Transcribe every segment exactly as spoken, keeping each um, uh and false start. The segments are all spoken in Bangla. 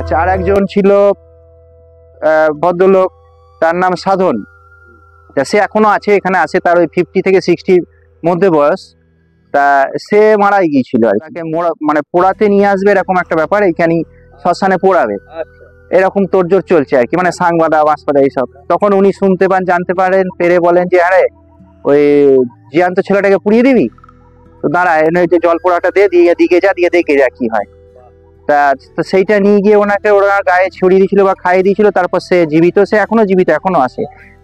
আচ্ছা, আর একজন ছিল ভদ্রলোক, তার নাম সাধন। সে এখনো আছে, এখানে আছে, তার ওই ফিফটি থেকে সিক্সটির মধ্যে বয়স। তা সে মারাই গিয়েছিল আর তাকে মানে পোড়াতে নিয়ে আসবে এরকম একটা ব্যাপার, এইখানে শ্মশানে পোড়াবে এরকম তোড়জোড় চলছে আর কি, মানে সাং বাঁধা বাঁশ বাঁধা এইসব। তখন উনি শুনতে পান, জানতে পারেন, পেরে বলেন যে আরে ওই জিয়ান্ত ছেলেটাকে পুড়িয়ে দিবি, তো দাঁড়া এনে যে জল পোড়াটা দিয়ে দিয়ে দিকে যা, দিয়ে দেখে যা কি হয়। তা সেইটা নিয়ে গিয়ে ওনাকে ওরা গায়ে ছড়িয়ে দিয়েছিল বা খাইয়ে দিয়েছিল, তারপর সে জীবিত, সে এখনো জীবিত, এখনো আছে।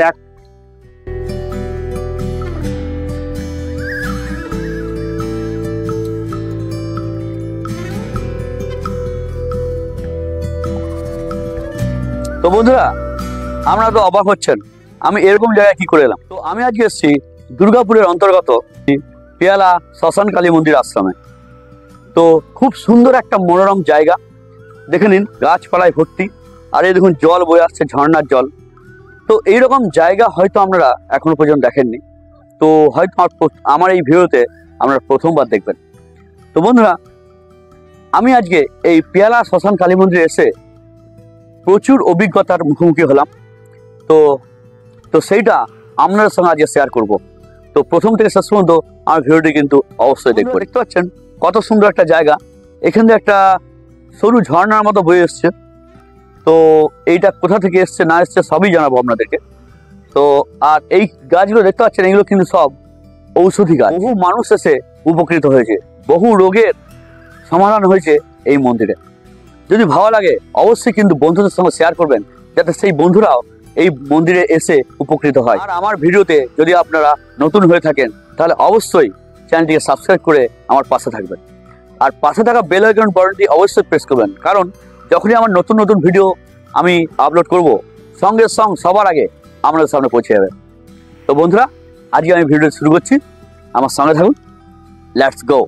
তো বন্ধুরা, আমরা তো অবাক হচ্ছেন আমি এরকম জায়গায় কি করে এলাম। তো আমি আজকে এসেছি দুর্গাপুরের অন্তর্গত পেয়ালা শ্মশান কালী মন্দির আশ্রমে। তো খুব সুন্দর একটা মনোরম জায়গা, দেখে নিন, গাছপালায় ভর্তি, আর এই দেখুন জল বয়ে আসছে, ঝর্ণার জল। তো এইরকম জায়গা হয়তো আপনারা এখনো পর্যন্ত দেখেননি, তো হয়তো আমার এই ভিডিওতে আপনারা প্রথমবার দেখবেন। তো বন্ধুরা, আমি আজকে এই পেয়ালা শ্মশান কালী মন্দিরে এসে প্রচুর অভিজ্ঞতার মুখোমুখি হলাম। তো তো সেইটা আপনাদের সঙ্গে আজকে শেয়ার করব। তো প্রথম থেকে শেষ পর্যন্ত আমার ভিডিওটি কিন্তু অবশ্যই দেখবো। দেখতে পাচ্ছেন কত সুন্দর একটা জায়গা, এখান থেকে একটা সরু ঝর্ণার মতো বয়ে এসছে। তো এইটা কোথা থেকে এসছে না এসছে সবই জানাবো আপনাদেরকে। তো আর এই গাছগুলো দেখতে পাচ্ছেন, এগুলো কিন্তু সব ঔষধি গাছ। বহু মানুষ এসে উপকৃত হয়েছে, বহু রোগের সমাধান হয়েছে এই মন্দিরে। যদি ভালো লাগে অবশ্যই কিন্তু বন্ধুদের সঙ্গে শেয়ার করবেন, যাতে সেই বন্ধুরাও এই মন্দিরে এসে উপকৃত হয়। আর আমার ভিডিওতে যদি আপনারা নতুন হয়ে থাকেন তাহলে অবশ্যই চ্যানেলটিকে সাবস্ক্রাইব করে আমার পাশে থাকবেন, আর পাশে থাকা বেল আইকন বাটনটি অবশ্যই প্রেস করবেন, কারণ যখনই আমার নতুন নতুন ভিডিও আমি আপলোড করব সঙ্গে সঙ্গে সবার আগে আপনাদের সামনে পৌঁছে যাবে। তো বন্ধুরা, আজকে আমি ভিডিও শুরু করছি, আমার সঙ্গে থাকুন, লেটস গো।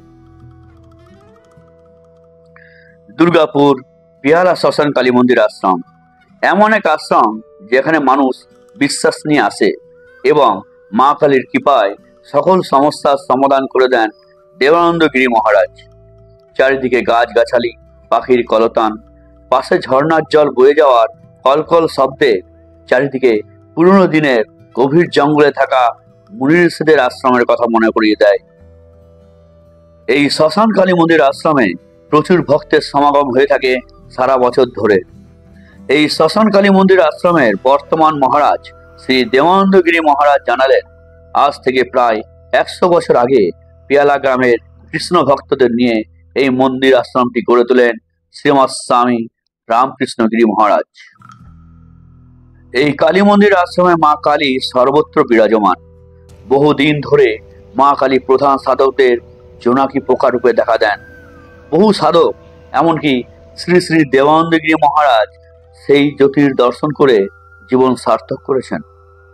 দুর্গাপুর পেয়ালা শ্মশান কালী মন্দির আশ্রম এমন এক আশ্রম যেখানে মানুষ বিশ্বাস নিয়ে আসে এবং মা কালীর কৃপায় সকল সমস্যার সমাধান করে দেন দেবানন্দ গিরি মহারাজ। চারিদিকে গাছগাছালি, পাখির কলতান, পাশে ঝর্ণার জল বয়ে যাওয়ার কলকল শব্দে চারিদিকে পুরনো দিনের গভীর জঙ্গলে থাকা মুনি ঋষিদের আশ্রমের কথা মনে করিয়ে দেয়। এই শ্মশান কালী মন্দির আশ্রমে প্রচুর ভক্তের সমাগম হয়ে থাকে সারা বছর ধরে। এই শ্মশান কালী মন্দির আশ্রমের বর্তমান মহারাজ শ্রী দেবানন্দ গিরি মহারাজ জানালেন, আজ থেকে প্রায় একশো বছর আগে পেয়ালা গ্রামের কৃষ্ণ ভক্তদের নিয়ে এই মন্দির আশ্রমটি গড়ে তোলেন শ্রীমৎ স্বামী রামকৃষ্ণ গিরি মহারাজ। এই কালী মন্দির আশ্রমে মা কালী সর্বত্র বিরাজমান। বহুদিন ধরে মা কালী প্রধান সাধকদের জোনাকি পোকা রূপে দেখা দেন। বহু সাধক, এমনকি শ্রী শ্রী দেবানন্দ গিরি মহারাজ, সেই জ্যোতির দর্শন করে জীবন সার্থক করেছেন।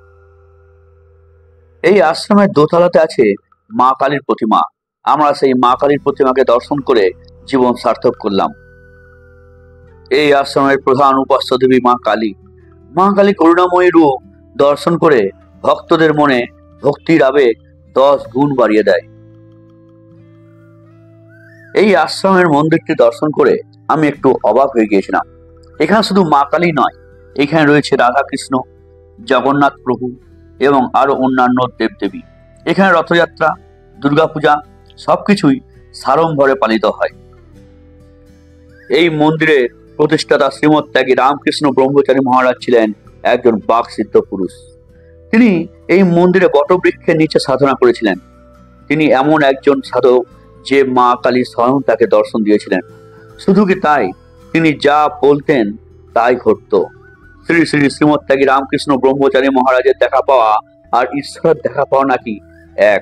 এই আশ্রমের দোতলাতে আছে মা কালীর প্রতিমা। আমরা সেই মা কালীর প্রতিমাকে দর্শন করে জীবন সার্থক করলাম। এই আশ্রমের প্রধান উপাস্য দেবী মা কালী। মা কালী করুণাময়ী রূপ দর্শন করে ভক্তদের মনে ভক্তির আবেগ দশ গুণ বাড়িয়ে দেয়। এই আশ্রমের মন্দিরটি দর্শন করে আমি একটু অবাক হয়ে গিয়েছিলাম। এখানে শুধু মা কালী নয়, এখানে রয়েছে রাধা কৃষ্ণ, জগন্নাথ প্রভু এবং আরো অন্যান্য দেবদেবী। এখানে রথযাত্রা, দুর্গাপূজা সবকিছুই সাড়ম্বরে পালিত হয়। এই মন্দিরের প্রতিষ্ঠাতা শ্রীমৎ ত্যাগী রামকৃষ্ণ ব্রহ্মচারী মহারাজ ছিলেন একজন বাক সিদ্ধ পুরুষ। তিনি এই মন্দিরে বটবৃক্ষের নিচে সাধনা করেছিলেন। তিনি এমন একজন সাধক যে মা কালী স্বয়ং তাকে দর্শন দিয়েছিলেন। শুধু কি তাই, তিনি যা বলতেন তাই ঘটত। শ্রী শ্রী শ্রীমৎ ত্যাগী রামকৃষ্ণ ব্রহ্মচারী মহারাজের দেখা পাওয়া আর ঈশ্বরের দেখা পাওয়া নাকি এক।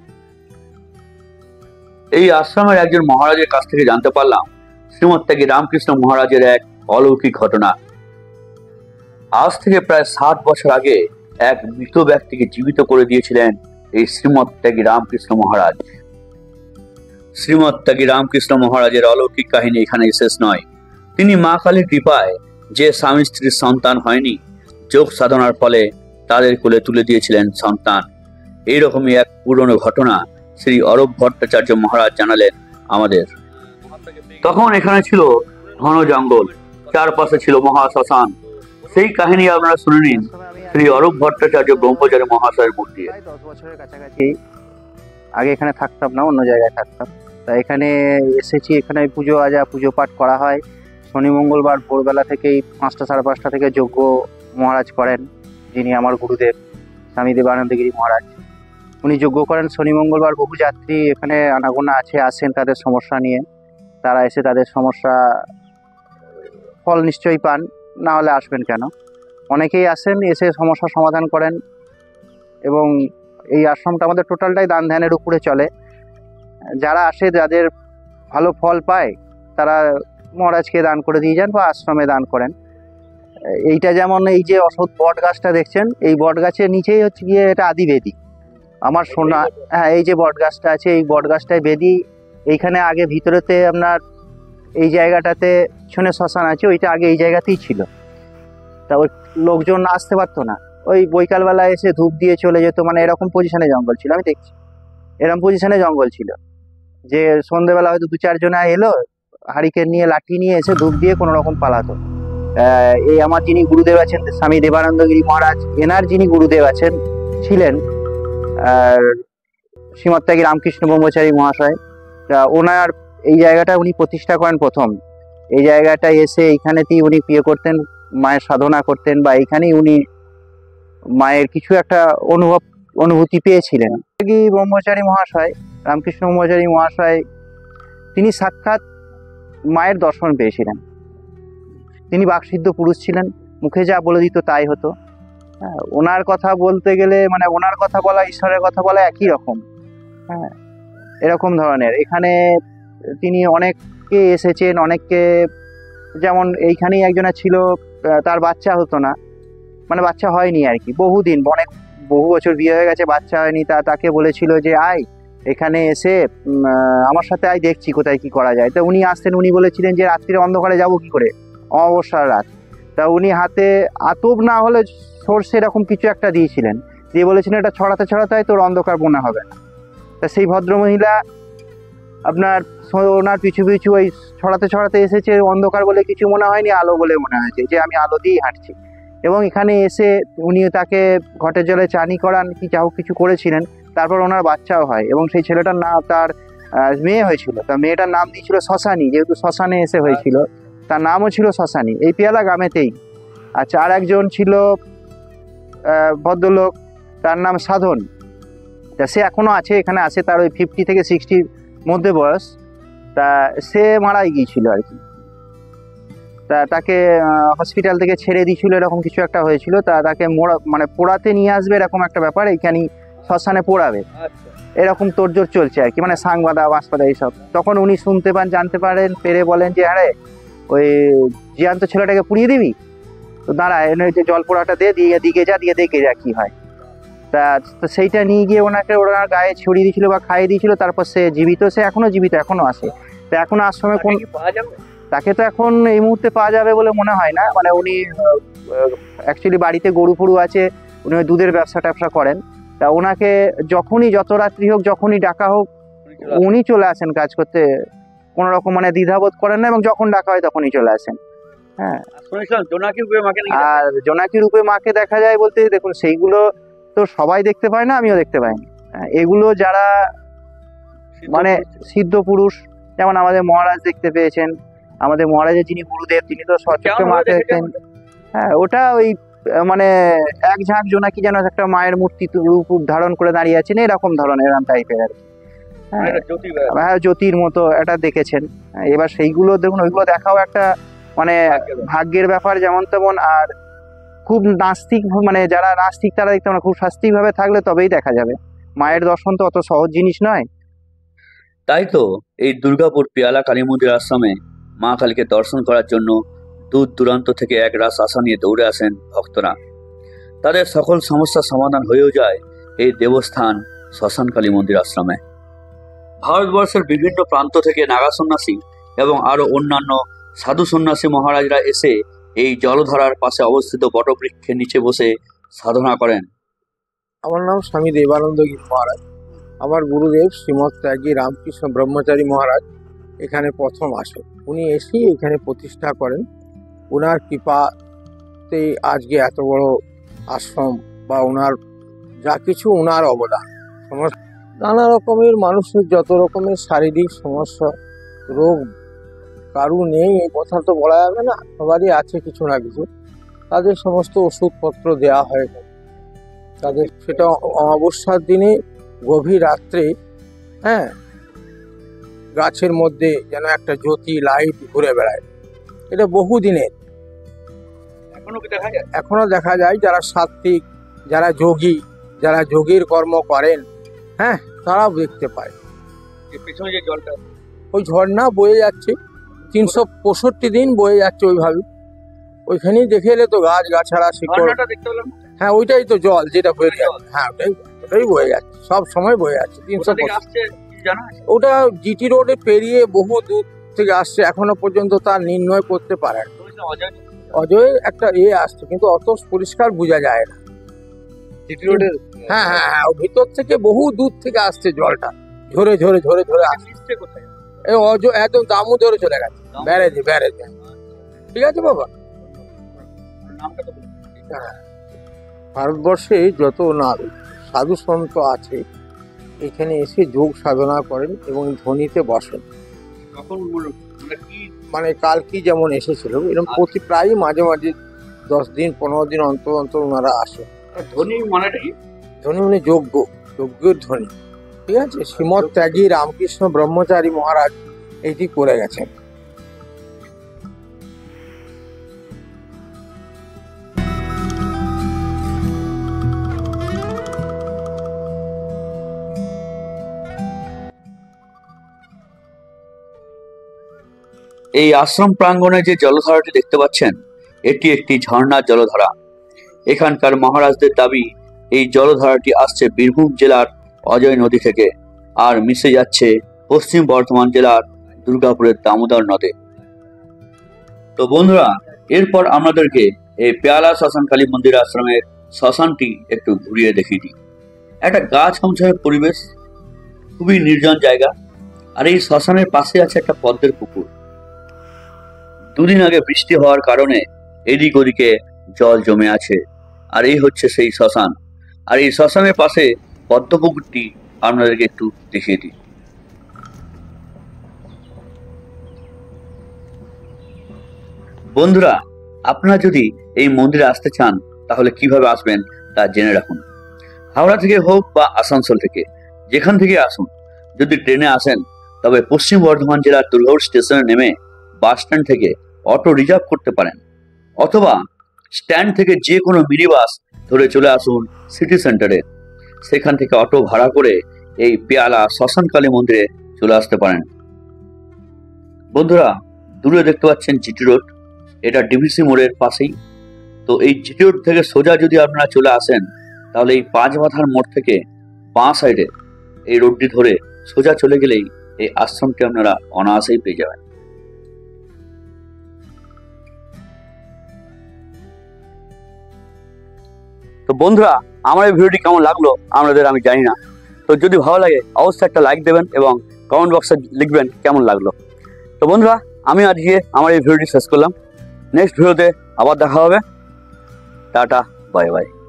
এই আশ্রমের একজন মহারাজের কাছ থেকে জানতে পারলাম শ্রীমৎ ত্যাগী রামকৃষ্ণ মহারাজের এক অলৌকিক ঘটনা। আজ থেকে প্রায় ষাট বছর আগে এক মৃত ব্যক্তিকে জীবিত করে দিয়েছিলেন এই শ্রীমৎ ত্যাগী রামকৃষ্ণ মহারাজ। শ্রীমৎ ত্যাগী রামকৃষ্ণ মহারাজের অলৌকিক কাহিনী এখানে শেষ নয়। তিনি মা কালীর কৃপায় যে স্বামী স্ত্রীর সন্তান হয়নি, যোগ সাধনার ফলে তাদের কোলে তুলে দিয়েছিলেন সন্তান। এইরকমই এক পুরনো ঘটনা শ্রী অরূপ ভট্টাচার্য মহারাজ জানালেন আমাদের। তখন এখানে ছিল ঘন জঙ্গল, চারপাশে ছিল মহাশ্মশান। সেই কাহিনী আপনারা শুনে নিন শ্রী অরূপ ভট্টাচার্য ব্রহ্মচারী মহাশয়ের মুখ দিয়ে। দশ বছরের কাছাকাছি আগে এখানে থাকতাম না, অন্য জায়গায় থাকতাম। তা এখানে এসেছি, এখানে পুজো আজা পুজো পাঠ করা হয়। শনি মঙ্গলবার ভোরবেলা থেকেই পাঁচটা সাড়ে পাঁচটা থেকে যজ্ঞ মহারাজ করেন, যিনি আমার গুরুদেব স্বামী দেবানন্দগিরি মহারাজ। উনি যজ্ঞ করেন শনি মঙ্গলবার। বহু যাত্রী এখানে আনাগোনা আছে, আসেন তাদের সমস্যা নিয়ে। তারা এসে তাদের সমস্যা ফল নিশ্চয়ই পান, না হলে আসবেন কেন। অনেকেই আসেন, এসে সমস্যার সমাধান করেন। এবং এই আশ্রমটা আমাদের টোটালটাই দান ধ্যানের উপরে চলে। যারা আসে, যাদের ভালো ফল পায়, তারা মহারাজকে দান করে দিয়ে যান বা আশ্রমে দান করেন। এইটা যেমন এই যে অসৎ বট গাছটা দেখছেন, এই বট গাছের নিচেই হচ্ছে গিয়ে এটা আদিবেদী আমার শোনা। হ্যাঁ, এই যে বট গাছটা আছে, এই বট গাছটায় বেদি। এইখানে আগে ভিতরেতে আপনার এই জায়গাটাতে পিছনে শ্মশান আছে, ওইটা আগে এই জায়গাতেই ছিল। তা ওই লোকজন আসতে পারতো না, ওই বৈকালবেলা এসে ধূপ দিয়ে চলে যেত। মানে এরকম পজিশনে জঙ্গল ছিল, আমি দেখছি এরকম পজিশনে জঙ্গল ছিল যে সন্ধ্যেবেলা হয়তো দু চারজনা এলো, হারিকেন নিয়ে লাঠি নিয়ে এসে ধূপ দিয়ে কোনো রকম পালাতো। এই আমার যিনি গুরুদেব আছেন স্বামী দেবানন্দগিরি মহারাজ, এনার যিনি গুরুদেব আছেন ছিলেন আর শ্রীমত্যাগী রামকৃষ্ণ ব্রহ্মচারী মহাশয়। তা ওনার এই জায়গাটা উনি প্রতিষ্ঠা করেন প্রথম। এই জায়গাটায় এসে এইখানেতেই উনি বিয়ে করতেন, মায়ের সাধনা করতেন, বা এইখানেই উনি মায়ের কিছু একটা অনুভব অনুভূতি পেয়েছিলেন। ব্রহ্মচারী মহাশয়, রামকৃষ্ণ ব্রহ্মচারী মহাশয়, তিনি সাক্ষাৎ মায়ের দর্শন পেয়েছিলেন। তিনি বাকসিদ্ধ পুরুষ ছিলেন, মুখে যা বলে দিত তাই হতো। হ্যাঁ, ওনার কথা বলতে গেলে মানে ওনার কথা বলা ঈশ্বরের কথা বলা একই রকম। হ্যাঁ, এরকম ধরনের এখানে তিনি অনেককে এসেছেন, অনেককে, যেমন এইখানেই একজনা ছিল, তার বাচ্চা হতো না, মানে বাচ্চা হয়নি আর কি, বহুদিন, অনেক বহু বছর বিয়ে হয়ে গেছে, বাচ্চা হয়নি। তা তাকে বলেছিল যে আয় এখানে এসে আমার সাথে আয়, দেখছি কোথায় কি করা যায়। তা উনি আসতেন, উনি বলেছিলেন যে রাত্রিরে অন্ধকারে যাবো কি করে, অমাবস্যার রাত। তা উনি হাতে আতপ না হলে সর্ষে এরকম কিছু একটা দিয়েছিলেন, দিয়ে বলেছিলেন এটা ছড়াতে ছড়াতে হয় তোর অন্ধকার মনে হবে না। তা সেই ভদ্রমহিলা আপনার ওনার পিছু পিছু ওই ছড়াতে ছড়াতে এসেছে, অন্ধকার বলে কিছু মনে হয়নি, আলো বলে মনে হয়েছে যে আমি আলো দিয়েই হাঁটছি। এবং এখানে এসে উনি তাকে ঘটের জলে চানি করান, কি যা হোক কিছু করেছিলেন। তারপর ওনার বাচ্চাও হয়, এবং সেই ছেলেটার নাম, তার মেয়ে হয়েছিল, তা মেয়েটার নাম দিয়েছিল শ্মশানী, যেহেতু শ্মশানে এসে হয়েছিল, তার নামও ছিল শ্মশানী, এই পেয়ালা গ্রামেতেই। আচ্ছা, আর একজন ছিল ভদ্রলোক, তার নাম সাধন। তা সে এখনো আছে, এখানে আসে, তার ওই ফিফটি থেকে সিক্সটির মধ্যে বয়স। তা সে মারাই গিয়েছিল আর কি। তা তাকে হসপিটাল থেকে ছেড়ে দিয়েছিল, এরকম কিছু একটা হয়েছিল। তা তাকে মোড়া মানে পোড়াতে নিয়ে আসবে, এরকম একটা ব্যাপার, এইখানে শ্মশানে পোড়াবে, এরকম তোড়জোড় চলছে আর কি, মানে সাং বাঁধা বাঁশ বাঁধা এইসব। তখন উনি শুনতে পান, জানতে পারেন, পেরে বলেন যে আরে ওই জিয়ান্ত ছেলেটাকে পুড়িয়ে দিবি, তো দাঁড়ায় যে জল পোড়াটা দে, দিয়ে দিকে যা, দিয়ে দেখে যা কি হয়। তা সেইটা নিয়ে গিয়ে ওনাকে ওনার গায়ে ছড়িয়ে দিয়েছিল বা খাইয়ে দিয়েছিল। তারপর সে জীবিত, সে এখনো জীবিত, এখনো আসে। তো এখন আশ্রমে কোন, তাকে তো এখন এই মুহূর্তে পাওয়া যাবে বলে মনে হয় না। মানে উনি অ্যাকচুয়ালি বাড়িতে গরু ফরু আছে, উনি দুধের ব্যবসা ট্যাবসা করেন। তা ওনাকে যখনই, যত রাত্রি হোক, যখনই ডাকা হোক, উনি চলে আসেন কাজ করতে, কোনো রকম মানে দ্বিধাবোধ করেন না, এবং যখন ডাকা হয় তখনই চলে আসেন। হ্যাঁ, আর জোনাকি রূপে মাকে দেখা যায় বলতে, দেখুন সেইগুলো তো সবাই দেখতে পায় না, আমিও দেখতে পাইনি। এগুলো যারা মানে সিদ্ধ পুরুষ, যেমন আমাদের মহারাজ দেখতে পেয়েছেন, আমাদের মহারাজের যিনি গুরুদেব, তিনি তো সচক্ষে মাকে দেখতেন। হ্যাঁ, ওটা ওই মানে এক ঝাঁক জোনাকি যেন একটা মায়ের মূর্তি রূপ ধারণ করে দাঁড়িয়ে আছেন, এরকম ধরনের এরকম টাইপের আর কি। হ্যাঁ, জ্যোতির মতো এটা দেখেছেন। এবার সেইগুলো দেখুন, ওইগুলো দেখাও একটা মানে ভাগ্যের ব্যাপার যেমন তেমন। আর খুব নাস্তিক, মানে যারা নাস্তিক তারা দেখতে মানে খুব শাস্তিক ভাবে থাকলে তবেই দেখা যাবে। মায়ের দর্শন তো অত সহজ জিনিস নয়। তাই তো এই দুর্গাপুর পেয়ালা কালী মন্দির আশ্রমে মা কালীকে দর্শন করার জন্য দূর দূরান্ত থেকে এক রাস আশা নিয়ে দৌড়ে আসেন ভক্তরা। তাদের সকল সমস্যার সমাধান হয়েও যায় এই দেবস্থান শ্মশান কালী মন্দির আশ্রমে। ভারতবর্ষের বিভিন্ন প্রান্ত থেকে নাগা সন্ন্যাসী এবং আরো অন্যান্য সাধু সন্ন্যাসী মহারাজরা এসে এই জলধারার পাশে অবস্থিত বটবৃক্ষের নিচে বসে সাধনা করেন। আমার নাম স্বামী দেবানন্দগিরি মহারাজ। আমার গুরুদেব শ্রীমৎ ত্যাগী রামকৃষ্ণ ব্রহ্মচারী মহারাজ এখানে প্রথম আসেন। উনি এসেই এখানে প্রতিষ্ঠা করেন। ওনার কৃপাতে আজকে এত বড় আশ্রম বা ওনার যা কিছু ওনার অবদান। সমস্ত নানা রকমের মানুষের যত রকমের শারীরিক সমস্যা রোগ কারু নেই এই কথা তো বলা যাবে না, সবারই আছে কিছু না কিছু। তাদের সমস্ত ওষুধপত্র দেওয়া হয় তাদের, সেটা অমাবস্যার দিনে গভীর রাত্রে, হ্যাঁ, গাছের মধ্যে যেন একটা জ্যোতি লাইট ঘুরে বেড়ায়। এটা বহু দিনের, এখনো কি দেখা যায়? এখনো দেখা যায়। যারা সাত্ত্বিক, যারা যোগী, যারা যোগীর কর্ম করেন, হ্যাঁ, তারাও দেখতে পায়। পেছনে যে জলটা, ওই ঝর্ণা বয়ে যাচ্ছে, তিনশো পঁয়ষট্টি দিন বয়ে যাচ্ছে ওইভাবে। ওইখানেই দেখে এলে তো গাছ গাছাড়া শিকড়, দেখতে পেলাম। হ্যাঁ ওইটাই তো জল যেটা বয়ে যাচ্ছে, হ্যাঁ ওটাই ওটাই বয়ে যাচ্ছে, সব সময় বয়ে যাচ্ছে। তিনশো ওটা জিটি রোডে পেরিয়ে বহু দূর থেকে আসছে, এখনো পর্যন্ত তার নির্ণয় করতে পারে না। অজয় একটা এ আসছে, কিন্তু অত পরিষ্কার বোঝা যায় না জিটি রোডের। হ্যাঁ হ্যাঁ হ্যাঁ ও ভিতর থেকে বহু দূর থেকে আসছে জলটা, ঝরে ঝরে ঝরে ঝরে আসছে। এই অজয় একদম দামু ধরে চলে গেছে ব্যারেজে ব্যারেজে। ঠিক আছে বাবা। হ্যাঁ, ভারতবর্ষে যত না সাধু সন্ত আছে এখানে এসে যোগ সাধনা করেন এবং ধ্বনিতে বসেন। মানে কালকি যেমন এসেছিল, এরকম প্রতি প্রায় মাঝে মাঝে দশ দিন পনেরো দিন অন্তর অন্তর ওনারা আসেন। ধ্বনি মানেটা কি? ধ্বনি মানে যজ্ঞ, যজ্ঞের ধ্বনি। ঠিক আছে, শ্রীমৎ ত্যাগী রামকৃষ্ণ ব্রহ্মচারী মহারাজ এটি করে গেছেন। এই আশ্রম প্রাঙ্গণে যে জলধারাটি দেখতে পাচ্ছেন, এটি একটি ঝর্ণার জলধারা। এখানকার মহারাজদের দাবি এই জলধারাটি আসছে বীরভূম জেলার অজয় নদী থেকে আর মিশে যাচ্ছে পশ্চিম বর্ধমান জেলার দুর্গাপুরের দামোদর নদে। তো বন্ধুরা, এরপর আমাদেরকে এই পেয়ালা শ্মশান কালী মন্দির আশ্রমের শ্মশানটি একটু ঘুরিয়ে দেখিয়ে দিই। একটা গাছ আমছায় পরিবেশ, খুবই নির্জন জায়গা। আর এই শ্মশানের পাশে আছে একটা পদ্মের পুকুর। দুদিন আগে বৃষ্টি হওয়ার কারণে এদিক ওদিকে জল জমে আছে। আর এই হচ্ছে সেই শ্মশান। আর এই শ্মশানের পাশে পদ্ম পুকুরটি আপনাদেরকে একটু দেখিয়ে দিই। বন্ধুরা, আপনারা যদি এই মন্দিরে আসতে চান তাহলে কিভাবে আসবেন তা জেনে রাখুন। হাওড়া থেকে হোক বা আসানসোল থেকে, যেখান থেকে আসুন, যদি ট্রেনে আসেন তবে পশ্চিম বর্ধমান জেলার দুর্গাপুর স্টেশনে নেমে বাস স্ট্যান্ড থেকে অটো রিজার্ভ করতে পারেন, অথবা স্ট্যান্ড থেকে যে কোনো মিনি বাস ধরে চলে আসুন সিটি সেন্টারে। সেখান থেকে অটো ভাড়া করে এই পেয়ালা শ্মশান কালী মন্দিরে চলে আসতে পারেন। বন্ধুরা, দূরে দেখতে পাচ্ছেন জিটি রোড, এটা ডিভিসি মোড়ের পাশেই। তো এই জিটি রোড থেকে সোজা যদি আপনারা চলে আসেন তাহলে এই পাঁচ মাথার মোড় থেকে বাঁ সাইডে এই রোডটি ধরে সোজা চলে গেলেই এই আশ্রমটি আপনারা অনায়াসেই পেয়ে যাবেন। তো বন্ধুরা, আমার এই ভিডিওটি কেমন লাগলো আপনাদের আমি জানি না। তো যদি ভালো লাগে অবশ্যই একটা লাইক দেবেন এবং কমেন্ট বক্সে লিখবেন কেমন লাগলো। তো বন্ধুরা, আমি আজকে আমার এই ভিডিওটি শেষ করলাম। নেক্সট ভিডিওতে আবার দেখা হবে। টাটা, বাই বাই।